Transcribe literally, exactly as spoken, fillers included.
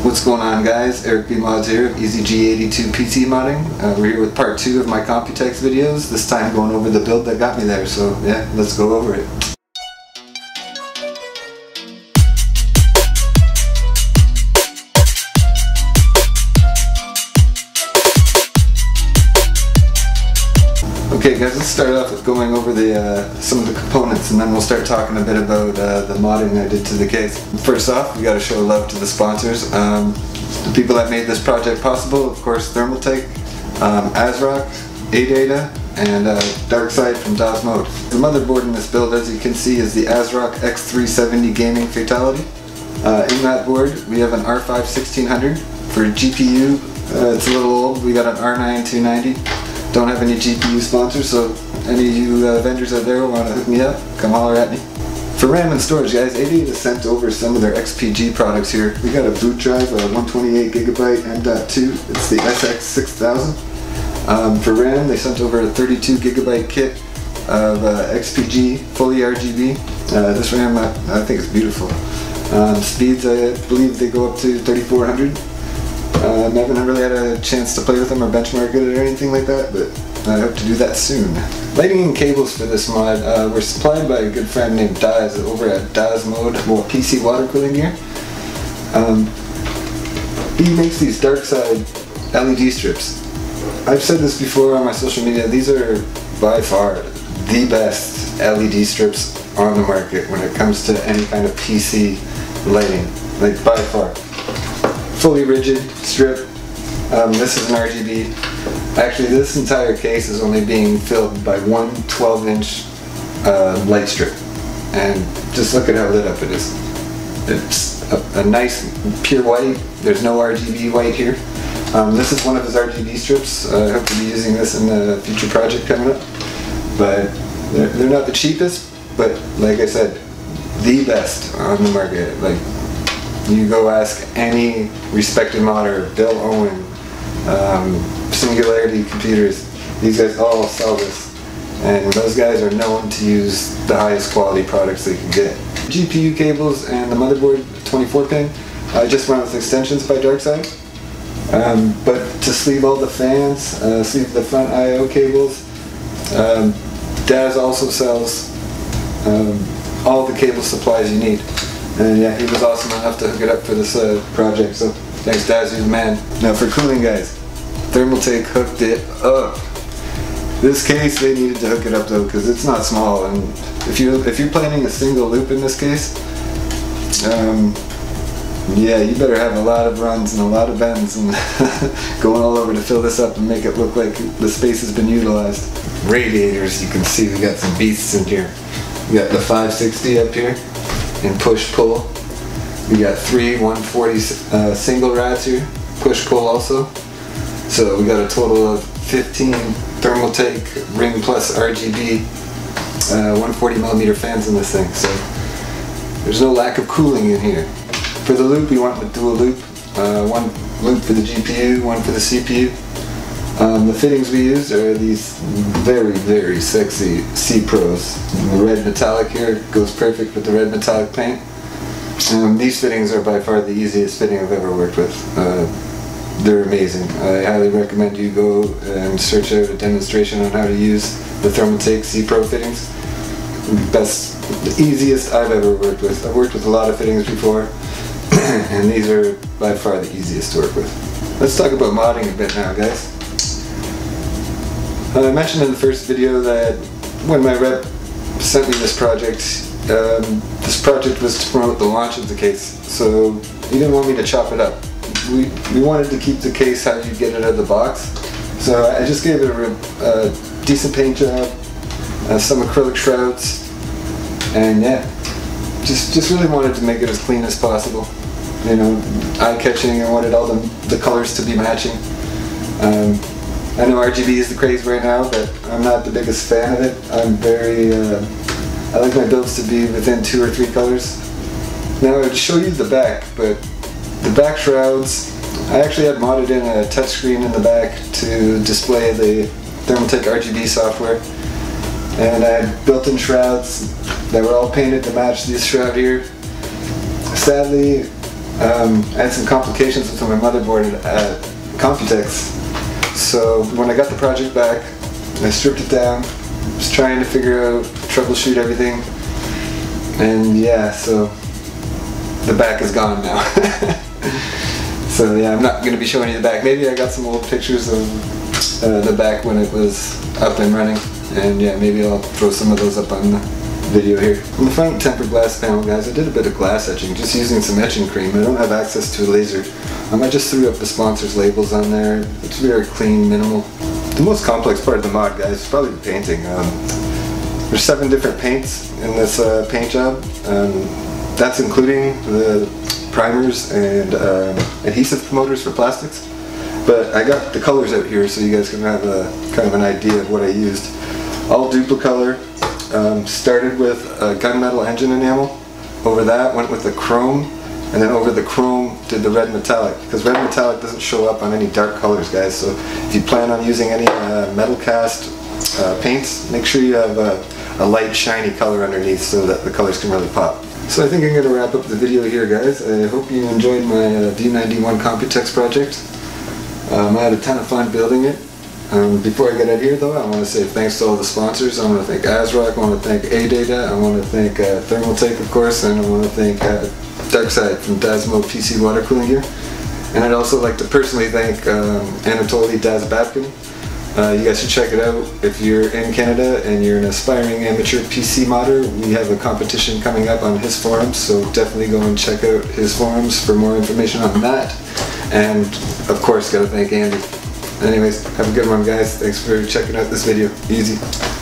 What's going on, guys? Eric B Mods here of E Z G eighty-two P C Modding. Uh, we're here with part two of my Computex videos, this time going over the build that got me there, so yeah, let's go over it. Okay guys, let's start off with going over the uh, some of the components, and then we'll start talking a bit about uh, the modding I did to the case. First off, we got to show love to the sponsors. Um, the people that made this project possible, of course, Thermaltake, um, ASRock, ADATA, and uh, DarkSide from DOSMode. The motherboard in this build, as you can see, is the ASRock X three seventy Gaming Fatality. Uh, in that board, we have an R five sixteen hundred. For G P U, uh, it's a little old, we got an R nine two ninety. Don't have any G P U sponsors, so any of you uh, vendors out there want to hook me up, come holler at me. For RAM and storage, guys, ADATA sent over some of their X P G products here. We got a boot drive, a one twenty-eight gigabyte M dot two. It's the S X six thousand. Um, for RAM, they sent over a thirty-two gigabyte kit of uh, X P G, fully R G B. Uh, this RAM, I, I think, is beautiful. Um, speeds, I believe they go up to thirty-four hundred. Uh, I haven't really had a chance to play with them or benchmark it or anything like that, but I hope to do that soon. Lighting and cables for this mod uh, were supplied by a good friend named Daz over at DOSMode, well, P C water cooling gear. Um, he makes these DarkSide L E D strips. I've said this before on my social media, these are by far the best L E D strips on the market when it comes to any kind of P C lighting, like by far. Fully rigid strip. Um, this is an R G B. Actually, this entire case is only being filled by one twelve inch uh, light strip. And just look at how lit up it is. It's a, a nice pure white. There's no R G B white here. Um, this is one of his R G B strips. Uh, I hope to be using this in a future project coming up. But they're, they're not the cheapest, but like I said, the best on the market. Like, you go ask any respected modder, Bill Owen, um, Singularity Computers, these guys all sell this, and those guys are known to use the highest quality products they can get. G P U cables and the motherboard, twenty-four pin, I just run with extensions by DarkSide, um, but to sleeve all the fans, uh, sleeve the front I O cables, um, Daz also sells um, all the cable supplies you need. And yeah, he was awesome enough to hook it up for this uh, project, so thanks Daz, you're the man. Now for cooling, guys, Thermaltake hooked it up. This case, they needed to hook it up though, because it's not small, and if you're, if you're planning a single loop in this case, um, yeah, you better have a lot of runs and a lot of bends and going all over to fill this up and make it look like the space has been utilized. Radiators, you can see we got some beasts in here. We got the five sixty up here and push-pull. We got three one forty uh, single rats here, push-pull also. So we got a total of fifteen Thermaltake Ring Plus R G B uh, one forty millimeter fans in this thing. So there's no lack of cooling in here. For the loop, we went with dual loop. Uh, one loop for the G P U, one for the C P U. Um, the fittings we used are these very, very sexy C-Pros. The red metallic here goes perfect with the red metallic paint. Um, these fittings are by far the easiest fitting I've ever worked with. Uh, they're amazing. I highly recommend you go and search out a demonstration on how to use the Thermaltake C-Pro fittings. Best, the easiest I've ever worked with. I've worked with a lot of fittings before, and these are by far the easiest to work with. Let's talk about modding a bit now, guys. Uh, I mentioned in the first video that when my rep sent me this project, um, this project was to promote the launch of the case, so he didn't want me to chop it up. We, we wanted to keep the case how you get it out of the box, so I just gave it a, a decent paint job, uh, some acrylic shrouds, and yeah, just, just really wanted to make it as clean as possible. You know, eye-catching. I wanted all the, the colors to be matching. Um, I know R G B is the craze right now, but I'm not the biggest fan of it. I'm very, uh, I like my builds to be within two or three colors. Now I would show you the back, but the back shrouds, I actually had modded in a touchscreen in the back to display the Thermaltake R G B software. And I had built-in shrouds that were all painted to match this shroud here. Sadly, um, I had some complications with my motherboard at Computex. So when I got the project back, I stripped it down, was trying to figure out, troubleshoot everything, and yeah, so the back is gone now. So yeah, I'm not going to be showing you the back. Maybe I got some old pictures of uh, the back when it was up and running, and yeah, maybe I'll throw some of those up on the video here. On the front tempered glass panel, guys, I did a bit of glass etching, just using some etching cream. I don't have access to a laser. Um, I just threw up the sponsors' labels on there. It's very clean, minimal. The most complex part of the mod, guys, is probably the painting. Um, there's seven different paints in this uh, paint job. Um, that's including the primers and um, adhesive promoters for plastics. But I got the colors out here so you guys can have a kind of an idea of what I used. All Duplicolor. Um, started with a gunmetal engine enamel. Over that went with the chrome, and then over the chrome did the red metallic, because red metallic doesn't show up on any dark colors, guys. So if you plan on using any uh, metal cast uh, paints, make sure you have a, a light shiny color underneath so that the colors can really pop. So I think I'm going to wrap up the video here, guys. I hope you enjoyed my uh, D ninety-one Computex project. Um, I had a ton of fun building it. Um, before I get out of here though, I want to say thanks to all the sponsors. I want to thank ASRock, I want to thank ADATA, I want to thank uh, Thermaltake of course, and I want to thank uh, Darkside from Dasmo P C water cooling gear. And I'd also like to personally thank um, Anatoly Dazbabkin. Uh, you guys should check it out. If you're in Canada and you're an aspiring amateur P C modder, we have a competition coming up on his forums, so definitely go and check out his forums for more information on that. And of course, gotta thank Andy. Anyways, have a good one, guys. Thanks for checking out this video. Easy.